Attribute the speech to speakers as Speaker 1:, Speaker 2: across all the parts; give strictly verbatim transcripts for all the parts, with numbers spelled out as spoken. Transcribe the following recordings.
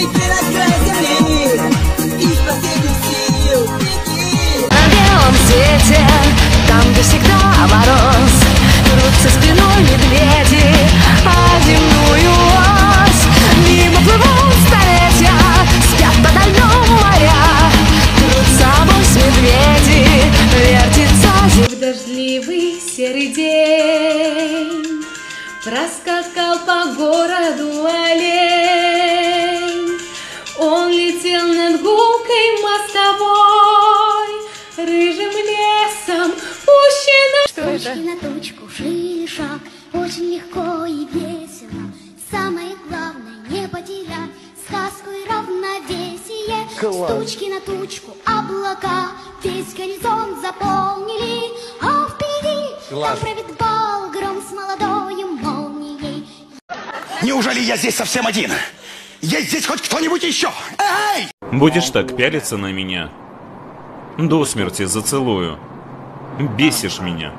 Speaker 1: пела край земли и в последних сил беги.
Speaker 2: На белом свете, там, где всегда мороз, трутся спиной медведи, а земную ось мимо плывут столетия, спят подо льдом моря, трутся бось медведи, вертится земля. В дождливый серый день проскакал по городу олень. Он летел над гулкой мостовой, рыжим лесом пущено. Что это?
Speaker 3: Тучки на тучку, шире шаг, очень легко и весело. Самое главное не потерять сказку и равновесие.
Speaker 4: Класс.
Speaker 3: Тучки на тучку, облака весь горизонт заполнили, а впереди
Speaker 4: Класс.
Speaker 3: там правит бал, гром с молодой молнией.
Speaker 4: Неужели я здесь совсем один? Есть здесь хоть кто-нибудь еще? Эй!
Speaker 5: Будешь так пялиться на меня? До смерти зацелую. Бесишь меня.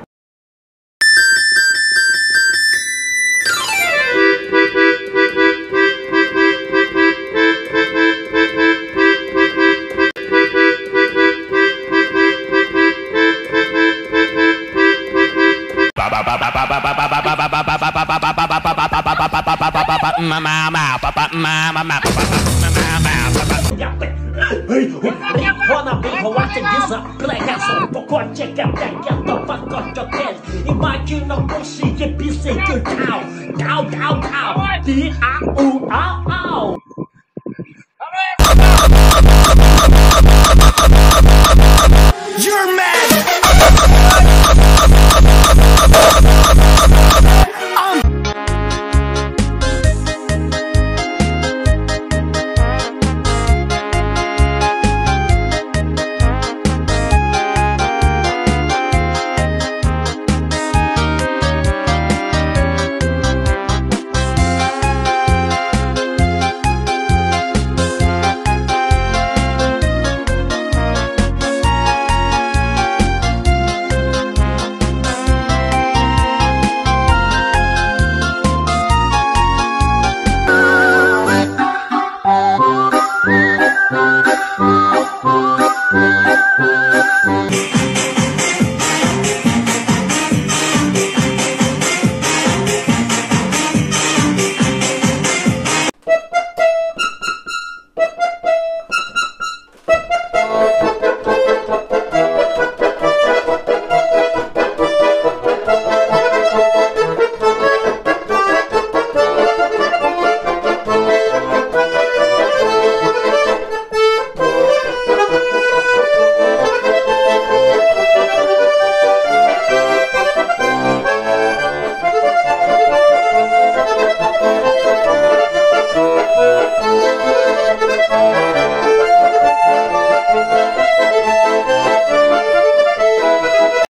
Speaker 6: Imagina você e pisei que eu tau, tau, tau, tau, di, a, u, au, au.